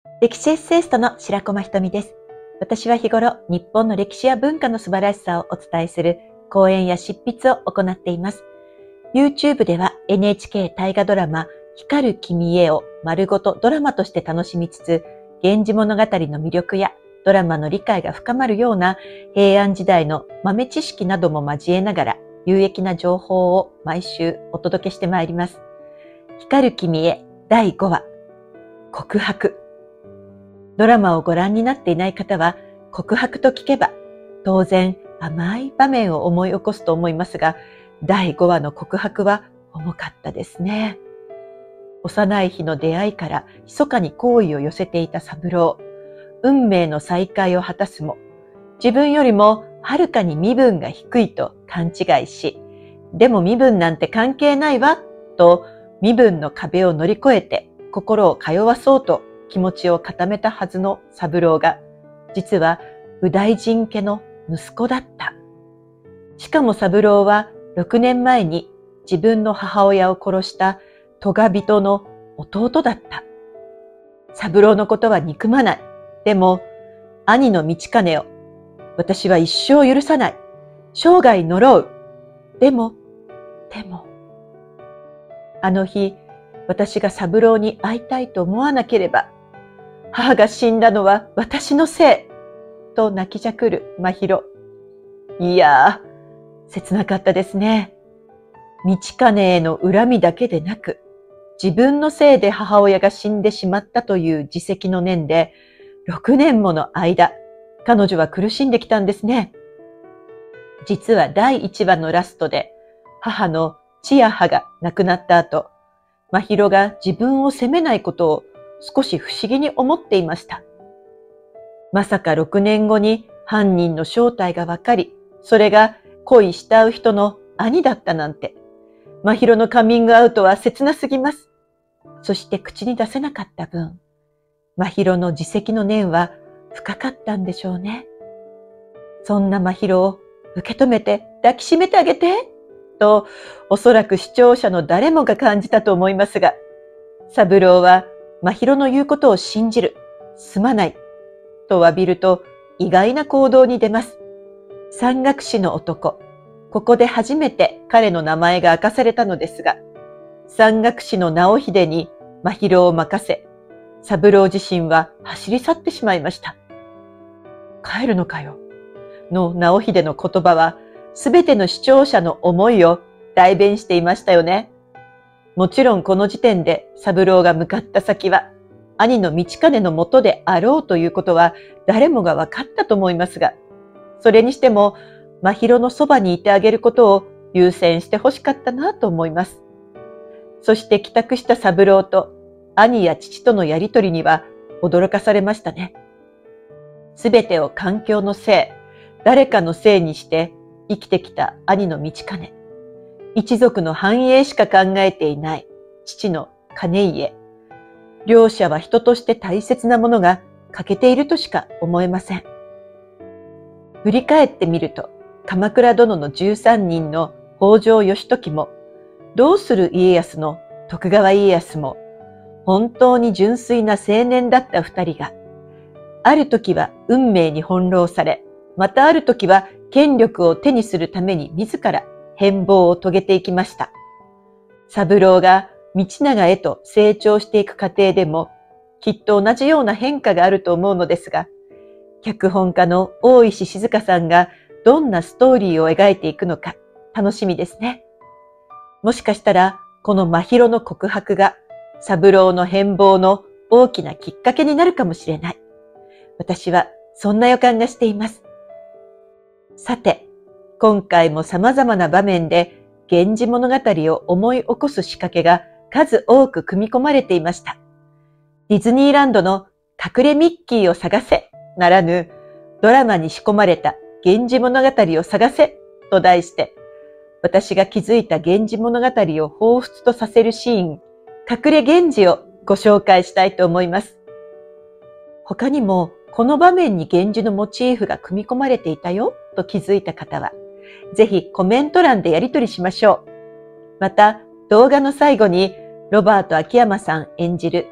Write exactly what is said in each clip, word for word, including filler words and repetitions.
歴史エッセイストの白駒ひとみです。私は日頃、日本の歴史や文化の素晴らしさをお伝えする講演や執筆を行っています。YouTube では エヌエイチケー 大河ドラマ、光る君へを丸ごとドラマとして楽しみつつ、源氏物語の魅力やドラマの理解が深まるような平安時代の豆知識なども交えながら有益な情報を毎週お届けしてまいります。光る君へだいごわ、告白。ドラマをご覧になっていない方は、告白と聞けば、当然甘い場面を思い起こすと思いますが、だいごわの告白は重かったですね。幼い日の出会いから密かに好意を寄せていた三郎。運命の再会を果たすも、自分よりもはるかに身分が低いと勘違いし、でも身分なんて関係ないわ、と身分の壁を乗り越えて心を通わそうと気持ちを固めたはずの三郎が、実は右大臣家の息子だった。しかも三郎はろくねんまえに自分の母親を殺した戸賀人の弟だった。三郎のことは憎まない。でも、兄の道兼を、私は一生許さない。生涯呪う。でも、でも。あの日、私が三郎に会いたいと思わなければ、母が死んだのは私のせい、と泣きじゃくる真宙。いやー、切なかったですね。道兼への恨みだけでなく、自分のせいで母親が死んでしまったという自責の念で、ろくねんもの間、彼女は苦しんできたんですね。実はだいいちわのラストで、母の千葉が亡くなった後、真宙が自分を責めないことを少し不思議に思っていました。まさかろくねんごに犯人の正体がわかり、それが恋慕う人の兄だったなんて、真宙のカミングアウトは切なすぎます。そして口に出せなかった分、真宙の自責の念は深かったんでしょうね。そんな真宙を受け止めて抱きしめてあげて、とおそらく視聴者の誰もが感じたと思いますが、三郎は真宙の言うことを信じる、すまない、と詫びると意外な行動に出ます。山岳士の男、ここで初めて彼の名前が明かされたのですが、山岳士の直秀に真宙を任せ、三郎自身は走り去ってしまいました。帰るのかよ、の直秀の言葉は、すべての視聴者の思いを代弁していましたよね。もちろんこの時点で三郎が向かった先は、兄の道兼のもとであろうということは誰もが分かったと思いますが、それにしても真宙のそばにいてあげることを優先してほしかったなと思います。そして帰宅した三郎と兄や父とのやりとりには驚かされましたね。すべてを環境のせい、誰かのせいにして生きてきた兄の道兼。一族の繁栄しか考えていない父の兼家。両者は人として大切なものが欠けているとしか思えません。振り返ってみると、鎌倉殿のじゅうさんにんの北条義時も、どうする家康の徳川家康も、本当に純粋な青年だった二人が、ある時は運命に翻弄され、またある時は権力を手にするために自ら変貌を遂げていきました。三郎が道長へと成長していく過程でも、きっと同じような変化があると思うのですが、脚本家の大石静香さんがどんなストーリーを描いていくのか楽しみですね。もしかしたらこの真宙の告白が三郎の変貌の大きなきっかけになるかもしれない。私はそんな予感がしています。さて、今回も様々な場面で源氏物語を思い起こす仕掛けが数多く組み込まれていました。ディズニーランドの隠れミッキーを探せならぬ、ドラマに仕込まれた源氏物語を探せと題して、私が気づいた源氏物語を彷彿とさせるシーン、隠れ源氏をご紹介したいと思います。他にもこの場面に源氏のモチーフが組み込まれていたよと気づいた方は、ぜひコメント欄でやり取りしましょう。また動画の最後にロバート秋山さん演じる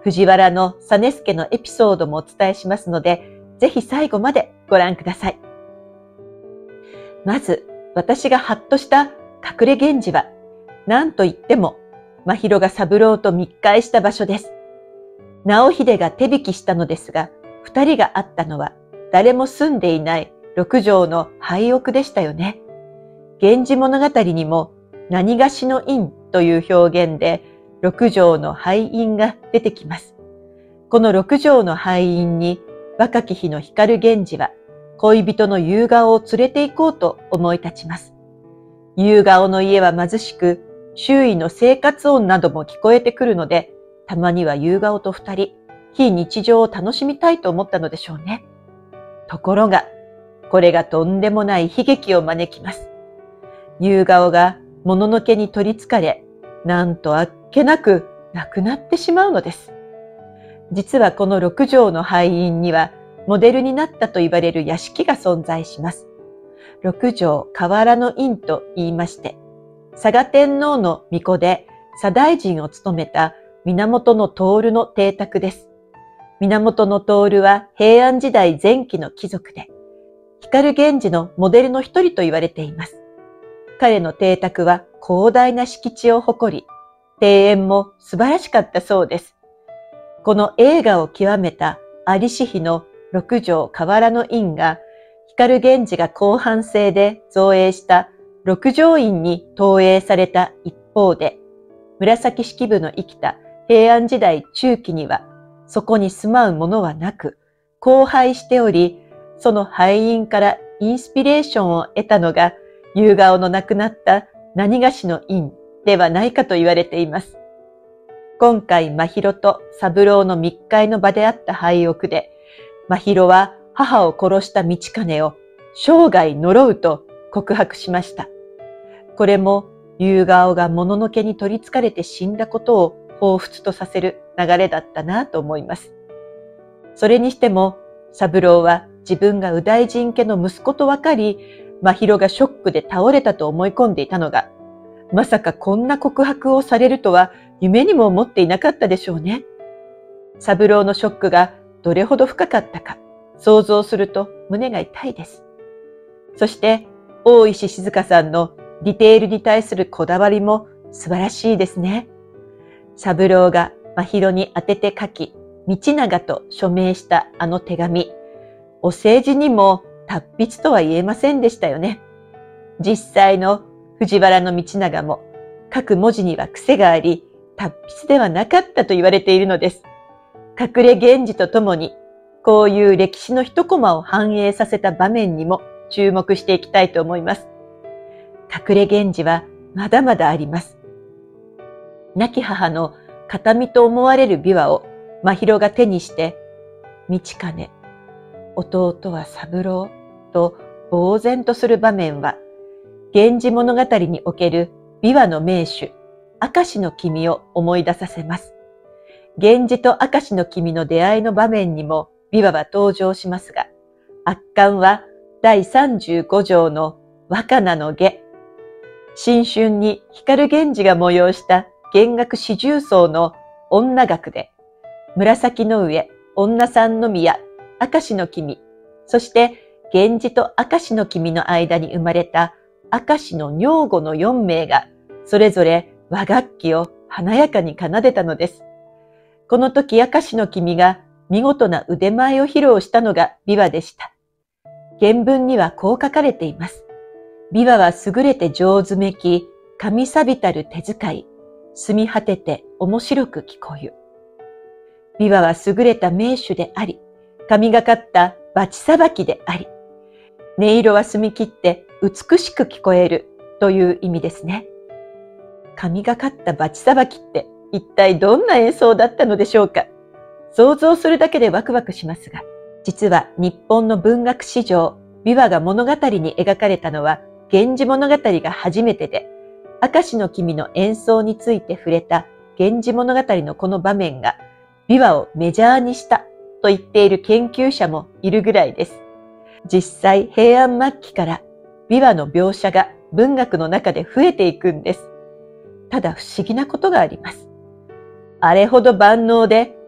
藤原の実助のエピソードもお伝えしますので、ぜひ最後までご覧ください。まず、私がハッとした隠れ源氏は、何と言っても、真宙が三郎と密会した場所です。直秀が手引きしたのですが、二人が会ったのは、誰も住んでいない六条の廃屋でしたよね。源氏物語にも、何がしの院という表現で、六条の廃院が出てきます。この六条の廃院に、若き日の光源氏は、恋人の夕顔を連れて行こうと思い立ちます。夕顔の家は貧しく、周囲の生活音なども聞こえてくるので、たまには夕顔と二人、非日常を楽しみたいと思ったのでしょうね。ところが、これがとんでもない悲劇を招きます。夕顔がもののけに取りつかれ、なんとあっけなく亡くなってしまうのです。実はこの六条の廃院には、モデルになったと言われる屋敷が存在します。六条河原の院と言いまして、嵯峨天皇の御子で左大臣を務めた源徹の邸宅です。源徹は平安時代前期の貴族で、光源氏のモデルの一人と言われています。彼の邸宅は広大な敷地を誇り、庭園も素晴らしかったそうです。この栄華を極めた有志妃の六条河原の院が、光源氏が後半生で造営した六条院に投影された一方で、紫式部の生きた平安時代中期には、そこに住まうものはなく、荒廃しており、その廃院からインスピレーションを得たのが、夕顔の亡くなった何がしの院ではないかと言われています。今回、真宙と三郎の密会の場であった廃屋で、真宙は母を殺した道兼を生涯呪うと告白しました。これも夕顔がもののけに取りつかれて死んだことを彷彿とさせる流れだったなと思います。それにしても、三郎は自分が右大臣家の息子と分かり、真宙がショックで倒れたと思い込んでいたのが、まさかこんな告白をされるとは夢にも思っていなかったでしょうね。三郎のショックがどれほど深かったか、想像すると胸が痛いです。そして、大石静香さんのディテールに対するこだわりも素晴らしいですね。三郎が真宙に宛てて書き、道長と署名したあの手紙、お世辞にも達筆とは言えませんでしたよね。実際の藤原道長も書く文字には癖があり、達筆ではなかったと言われているのです。隠れ源氏とともに、こういう歴史の一コマを反映させた場面にも注目していきたいと思います。隠れ源氏はまだまだあります。亡き母の形見と思われる琵琶を真宙が手にして、道兼、弟は三郎と呆然とする場面は、源氏物語における琵琶の名手、明石の君を思い出させます。源氏と明石の君の出会いの場面にも琵琶は登場しますが、圧巻はだいさんじゅうご条の若菜の下。新春に光源氏が催した弦楽四重奏の女楽で、紫の上、女三宮、明石の君、そして源氏と明石の君の間に生まれた明石の女房のよん名が、それぞれ和楽器を華やかに奏でたのです。この時明石の君が見事な腕前を披露したのが琵琶でした。原文にはこう書かれています。琵琶は優れて上手めき、神錆びたる手遣い、澄み果てて面白く聞こゆ。琵琶は優れた名手であり、神がかったバチさばきであり、音色は澄み切って美しく聞こえるという意味ですね。神がかったバチさばきって一体どんな演奏だったのでしょうか。想像するだけでワクワクしますが、実は日本の文学史上、琵琶が物語に描かれたのは源氏物語が初めてで、明石の君の演奏について触れた源氏物語のこの場面が琵琶をメジャーにしたと言っている研究者もいるぐらいです。実際平安末期から琵琶の描写が文学の中で増えていくんです。ただ不思議なことがあります。あれほど万能で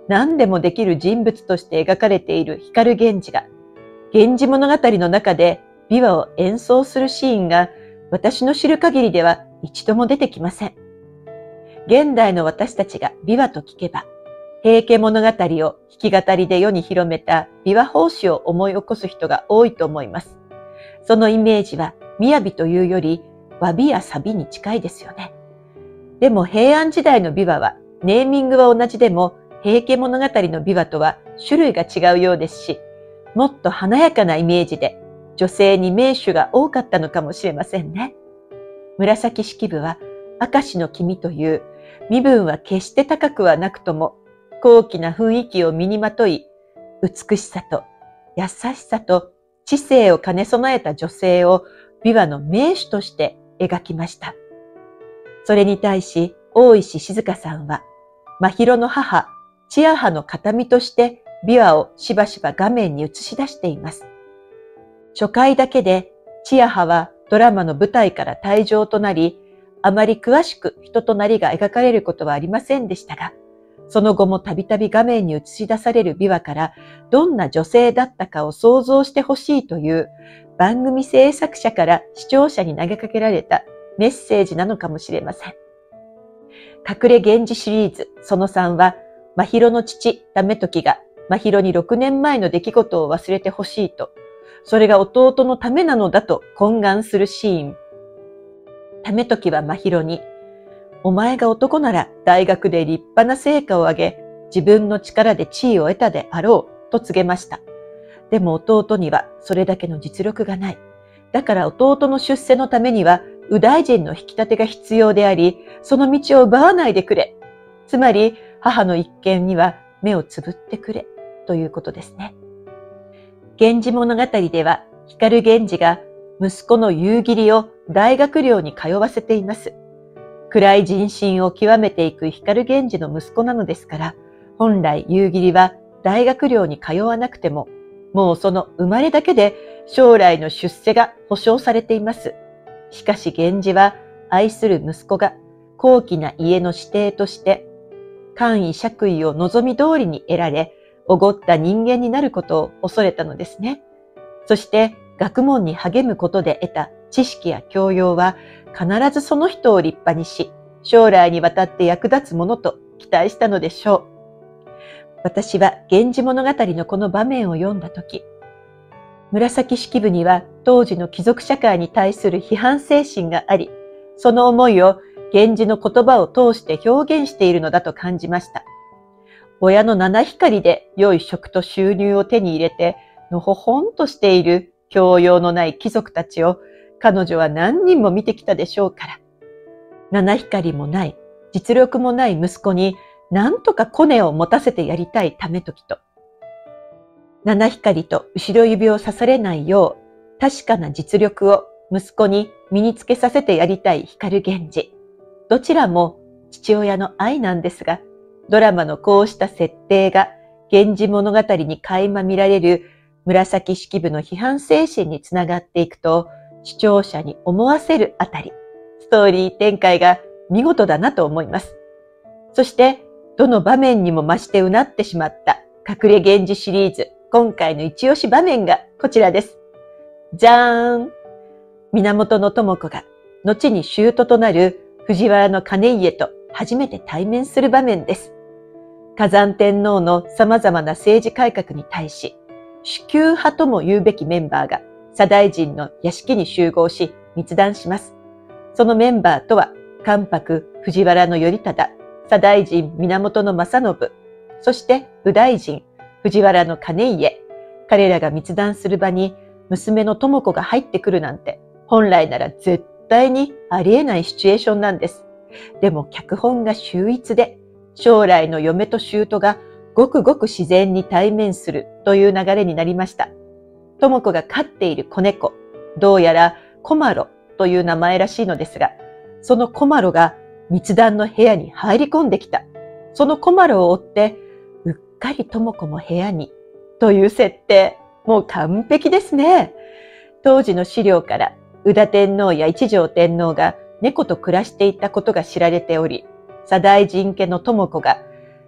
何でもできる人物として描かれている光源氏が、源氏物語の中で琵琶を演奏するシーンが私の知る限りでは一度も出てきません。現代の私たちが琵琶と聞けば、平家物語を弾き語りで世に広めた琵琶法師を思い起こす人が多いと思います。そのイメージは雅というより詫びやサビに近いですよね。でも平安時代の琵琶はネーミングは同じでも平家物語の琵琶とは種類が違うようですし、もっと華やかなイメージで女性に名手が多かったのかもしれませんね。紫式部は明石の君という身分は決して高くはなくとも高貴な雰囲気を身にまとい、美しさと優しさと知性を兼ね備えた女性を琵琶の名手として描きました。それに対し大石静香さんは真宙の母、千夜葉の形見として琵琶をしばしば画面に映し出しています。初回だけで千夜葉はドラマの舞台から退場となり、あまり詳しく人となりが描かれることはありませんでしたが、その後もたびたび画面に映し出される琵琶からどんな女性だったかを想像してほしいという番組制作者から視聴者に投げかけられたメッセージなのかもしれません。隠れ源氏シリーズそのさんは、真宙の父、為時が真宙にろくねんまえの出来事を忘れてほしいと、それが弟のためなのだと懇願するシーン。為時は真宙に、お前が男なら大学で立派な成果を上げ、自分の力で地位を得たであろうと告げました。でも弟にはそれだけの実力がない。だから弟の出世のためには右大臣の引き立てが必要であり、その道を奪わないでくれ。つまり母の一見には目をつぶってくれということですね。源氏物語では光源氏が息子の夕霧を大学寮に通わせています。暗い人心を極めていく光源氏の息子なのですから、本来夕霧は大学寮に通わなくても、もうその生まれだけで将来の出世が保証されています。しかし源氏は愛する息子が高貴な家の指定として、官位爵位を望み通りに得られ、おごった人間になることを恐れたのですね。そして学問に励むことで得た知識や教養は必ずその人を立派にし、将来にわたって役立つものと期待したのでしょう。私は源氏物語のこの場面を読んだとき、紫式部には当時の貴族社会に対する批判精神があり、その思いを源氏の言葉を通して表現しているのだと感じました。親の七光で良い職と収入を手に入れて、のほほんとしている教養のない貴族たちを彼女は何人も見てきたでしょうから。七光もない、実力もない息子に何とかコネを持たせてやりたい為時と、七光と後ろ指を刺されないよう確かな実力を息子に身につけさせてやりたい光源氏。どちらも父親の愛なんですが、ドラマのこうした設定が源氏物語に垣間見られる紫式部の批判精神につながっていくと、視聴者に思わせるあたり、ストーリー展開が見事だなと思います。そして、どの場面にも増してうなってしまった隠れ源氏シリーズ、今回の一押し場面がこちらです。じゃーん！源智子が後に舅となる藤原の兼家と初めて対面する場面です。崋山天皇の様々な政治改革に対し、主級派とも言うべきメンバーが左大臣の屋敷に集合し密談します。そのメンバーとは、関白藤原頼忠、左大臣源正信、そして右大臣藤原の兼家。彼らが密談する場に娘の智子が入ってくるなんて、本来なら絶対にありえないシチュエーションなんです。でも脚本が秀逸で、将来の嫁と舅がごくごく自然に対面するという流れになりました。智子が飼っている子猫、どうやらコマロという名前らしいのですが、そのコマロが密談の部屋に入り込んできた。そのコマロを追って、うっかり智子も部屋にという設定、もう完璧ですね。当時の資料から宇田天皇や一条天皇が猫と暮らしていたことが知られており、左大臣家の智子が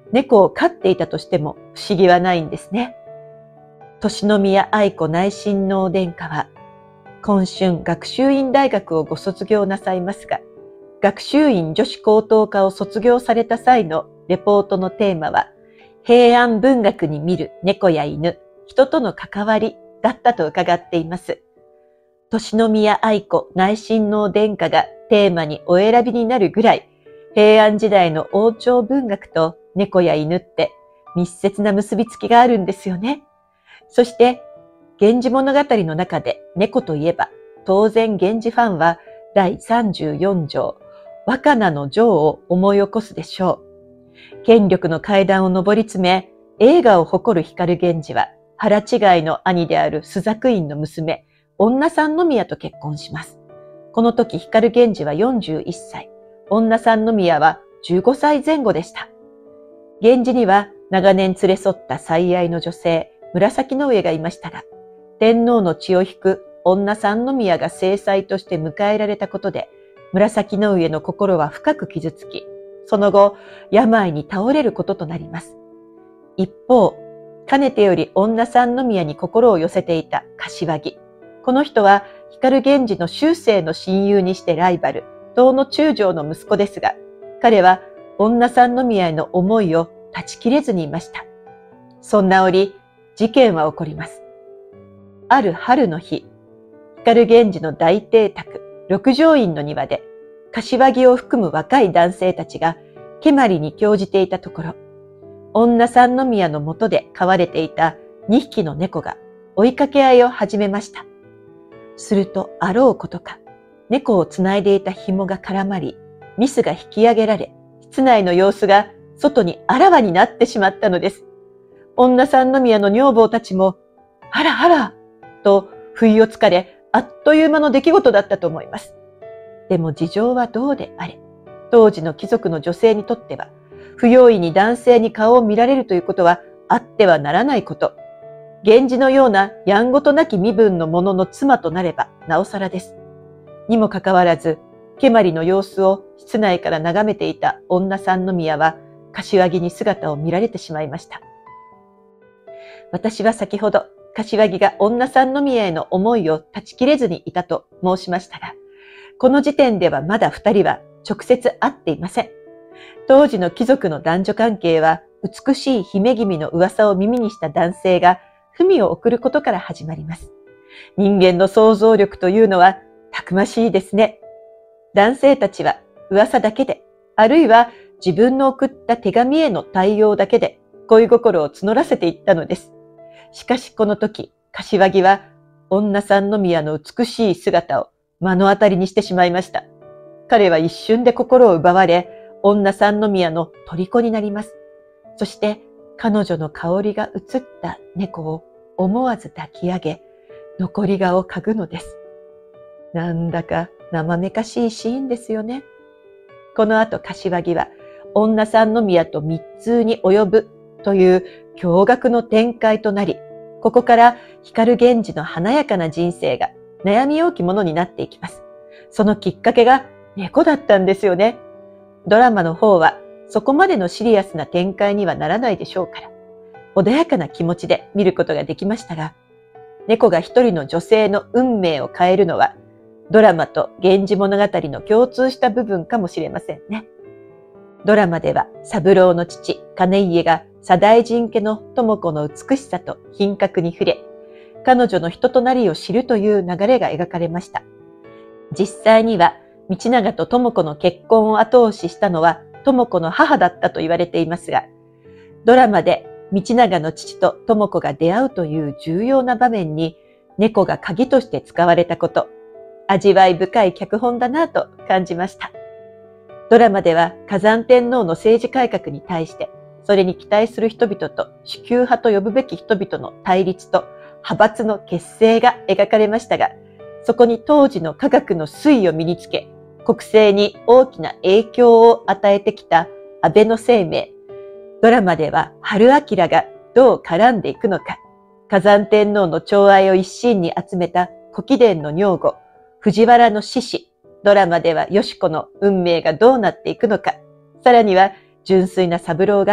猫を飼っていたとしても不思議はないんですね。敬宮愛子内親王殿下は、今春学習院大学をご卒業なさいますが、学習院女子高等科を卒業された際のレポートのテーマは、平安文学に見る猫や犬、人との関わりだったと伺っています。敬宮愛子内親王殿下がテーマにお選びになるぐらい、平安時代の王朝文学と猫や犬って密接な結びつきがあるんですよね。そして、源氏物語の中で猫といえば、当然源氏ファンはだいさんじゅうよん条、若菜の情を思い起こすでしょう。権力の階段を上り詰め、栄華を誇る光源氏は、腹違いの兄である朱雀院の娘、女三宮と結婚します。この時光源氏はよんじゅういっさい、女三宮はじゅうごさいぜん後でした。源氏には長年連れ添った最愛の女性、紫の上がいましたが、天皇の血を引く女三宮が正妻として迎えられたことで、紫の上の心は深く傷つき、その後、病に倒れることとなります。一方、かねてより女三宮に心を寄せていた柏木。この人は光源氏の終生の親友にしてライバル、東の中将の息子ですが、彼は女三宮への思いを断ち切れずにいました。そんな折、事件は起こります。ある春の日、光源氏の大邸宅、六条院の庭で、柏木を含む若い男性たちが蹴鞠に興じていたところ、女三宮の下で飼われていたにひきの猫が追いかけ合いを始めました。するとあろうことか、猫をつないでいた紐が絡まり、ミスが引き上げられ、室内の様子が外にあらわになってしまったのです。女三宮の女房たちも、あらあら、と不意をつかれ、あっという間の出来事だったと思います。でも事情はどうであれ、当時の貴族の女性にとっては、不用意に男性に顔を見られるということはあってはならないこと。源氏のようなやんごとなき身分の者の妻となればなおさらです。にもかかわらず、蹴鞠の様子を室内から眺めていた女三宮は、柏木に姿を見られてしまいました。私は先ほど、柏木が女三宮への思いを断ち切れずにいたと申しましたが、この時点ではまだ二人は直接会っていません。当時の貴族の男女関係は、美しい姫君の噂を耳にした男性が文を送ることから始まります。人間の想像力というのはたくましいですね。男性たちは噂だけで、あるいは自分の送った手紙への対応だけで恋心を募らせていったのです。しかしこの時、柏木は女三宮の美しい姿を目の当たりにしてしまいました。彼は一瞬で心を奪われ、女三宮の虜になります。そして彼女の香りが移った猫を思わず抱き上げ、残り顔を嗅ぐのです。なんだか生めかしいシーンですよね。この後柏木は女三宮と密通に及ぶという驚愕の展開となり、ここから光源氏の華やかな人生が悩み多きものになっていきます。そのきっかけが猫だったんですよね。ドラマの方はそこまでのシリアスな展開にはならないでしょうから、穏やかな気持ちで見ることができましたが、猫が一人の女性の運命を変えるのは、ドラマと源氏物語の共通した部分かもしれませんね。ドラマでは三郎の父、兼家が左大臣家の智子の美しさと品格に触れ、彼女の人となりを知るという流れが描かれました。実際には、道長と智子の結婚を後押ししたのは智子の母だったと言われていますが、ドラマで道長の父と智子が出会うという重要な場面に猫が鍵として使われたこと、味わい深い脚本だなと感じました。ドラマでは火山天皇の政治改革に対して、それに期待する人々と主給派と呼ぶべき人々の対立と派閥の結成が描かれましたが、そこに当時の科学の推移を身につけ、国政に大きな影響を与えてきた安倍の生命。ドラマでは春明がどう絡んでいくのか、火山天皇の寵愛を一身に集めた古貴殿の女房、藤原の志士、ドラマではよし子の運命がどうなっていくのか、さらには純粋な三郎が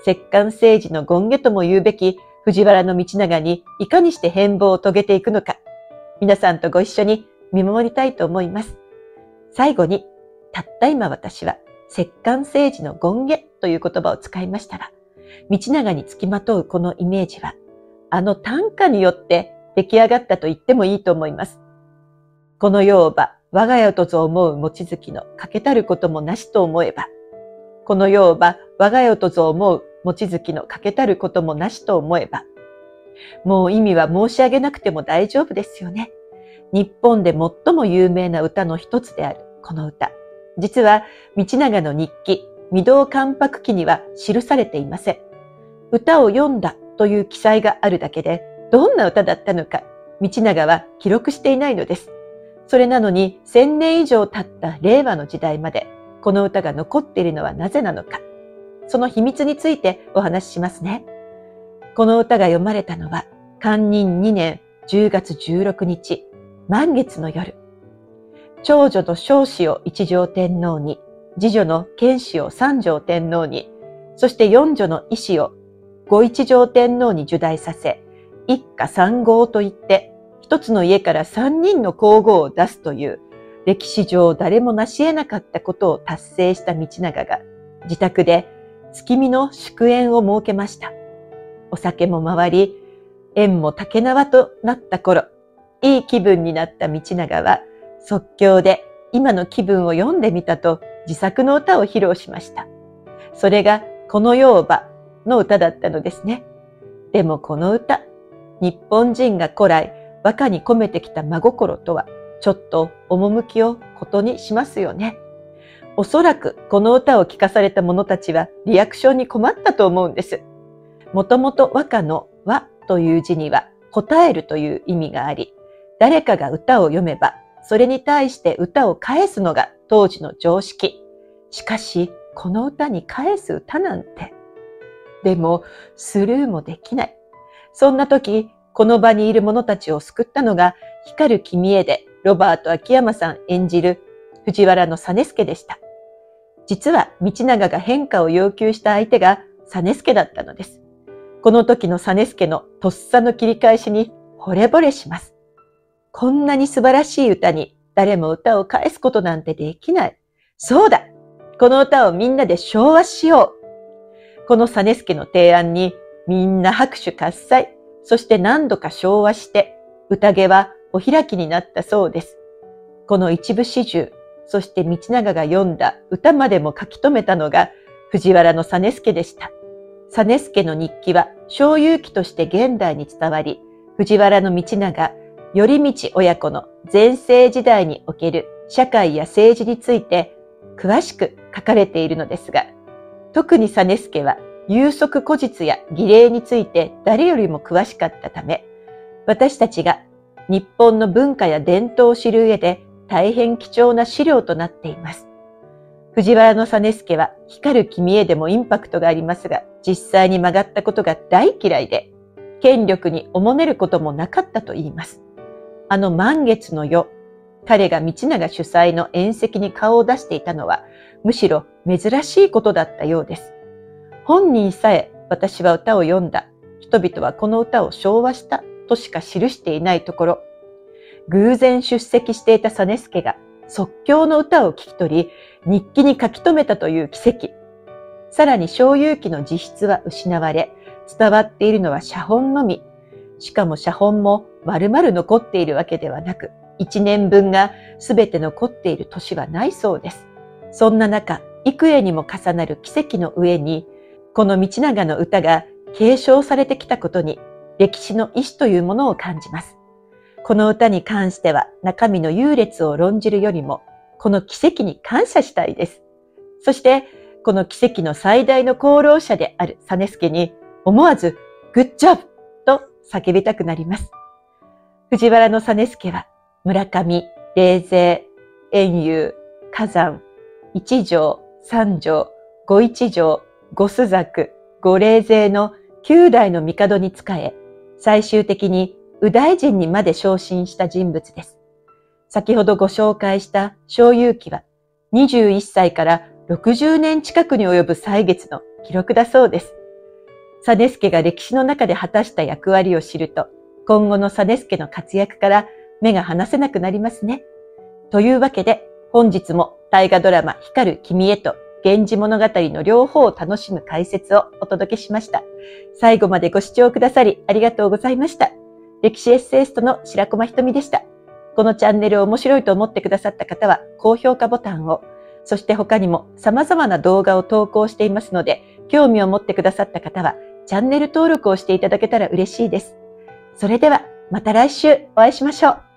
摂関政治の権下とも言うべき藤原道長にいかにして変貌を遂げていくのか、皆さんとご一緒に見守りたいと思います。最後に、たった今私は摂関政治の権下という言葉を使いましたが、道長につきまとうこのイメージは、あの短歌によって出来上がったと言ってもいいと思います。この世をば我が世とぞ思う望月の欠けたることもなしと思えば、この世をば我が世とぞ思う望月の欠けたることもなしと思えば、もう意味は申し上げなくても大丈夫ですよね。日本で最も有名な歌の一つであるこの歌。実は道長の日記、御堂関白記には記されていません。歌を読んだという記載があるだけで、どんな歌だったのか、道長は記録していないのです。それなのに千年以上経った令和の時代まで、この歌が残っているのはなぜなのか。その秘密についてお話ししますね。この歌が読まれたのは、寛仁にねんじゅうがつじゅうろくにち、満月の夜。長女の彰子を一条天皇に、次女の建子を三条天皇に、そして四女の石を五一条天皇に入内させ、一家三号といって、一つの家から三人の皇后を出すという、歴史上誰も成し得なかったことを達成した道長が、自宅で月見の祝宴を設けました。お酒も回り、縁も竹縄となった頃、いい気分になった道長は、即興で今の気分を読んでみたと自作の歌を披露しました。それがこの世をばの歌だったのですね。でもこの歌、日本人が古来和歌に込めてきた真心とはちょっと趣をことにしますよね。おそらくこの歌を聞かされた者たちはリアクションに困ったと思うんです。もともと和歌の和という字には答えるという意味があり、誰かが歌を読めばそれに対して歌を返すのが当時の常識。しかし、この歌に返す歌なんて。でも、スルーもできない。そんな時、この場にいる者たちを救ったのが、光る君へでロバート秋山さん演じる藤原実助でした。実は、道長が変化を要求した相手が実助だったのです。この時の実助のとっさの切り返しに惚れ惚れします。こんなに素晴らしい歌に誰も歌を返すことなんてできない。そうだ！この歌をみんなで唱和しよう。この実助の提案にみんな拍手喝采、そして何度か唱和して宴はお開きになったそうです。この一部始終、そして道長が読んだ歌までも書き留めたのが藤原の実助でした。実助の日記は小遊記として現代に伝わり、藤原道長、頼道親子の全盛時代における社会や政治について詳しく書かれているのですが、特に実助は有職古実や儀礼について誰よりも詳しかったため、私たちが日本の文化や伝統を知る上で大変貴重な資料となっています。藤原の実助は光る君へでもインパクトがありますが、実際に曲がったことが大嫌いで、権力におもねることもなかったと言います。あの満月の夜、彼が道長主催の宴席に顔を出していたのは、むしろ珍しいことだったようです。本人さえ私は歌を読んだ、人々はこの歌を唱和したとしか記していないところ、偶然出席していた実助が即興の歌を聞き取り、日記に書き留めたという奇跡。さらに小遊記の自筆は失われ、伝わっているのは写本のみ。しかも写本も丸々残っているわけではなく、一年分がすべて残っている年はないそうです。そんな中、幾重にも重なる奇跡の上に、この道長の歌が継承されてきたことに、歴史の意志というものを感じます。この歌に関しては中身の優劣を論じるよりも、この奇跡に感謝したいです。そして、この奇跡の最大の功労者である実助に、思わず、グッジョブと叫びたくなります。藤原の実助は、村上、冷泉、遠遊、火山、一条、三条、五一条、五朱雀、五冷泉の九代の帝に仕え、最終的に右大臣にまで昇進した人物です。先ほどご紹介した小遊記は、にじゅういっさいからろくじゅうねん近くに及ぶ歳月の記録だそうです。 実助が歴史の中で果たした役割を知ると、今後の実助の活躍から目が離せなくなりますね。というわけで、本日も大河ドラマ光る君へと源氏物語の両方を楽しむ解説をお届けしました。最後までご視聴くださりありがとうございました。歴史エッセイストの白駒ひとみでした。このチャンネルを面白いと思ってくださった方は高評価ボタンを、そして他にも様々な動画を投稿していますので、興味を持ってくださった方はチャンネル登録をしていただけたら嬉しいです。それではまた来週お会いしましょう。